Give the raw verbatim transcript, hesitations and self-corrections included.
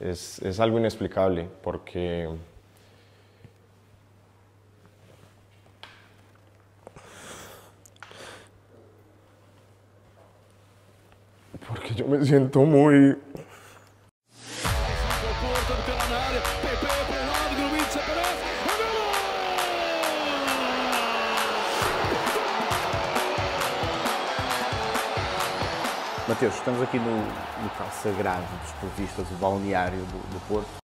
es, es algo inexplicable porque porque yo me siento muy Mateus, estamos aqui no local sagrado dos portistas, o balneário do, do Porto.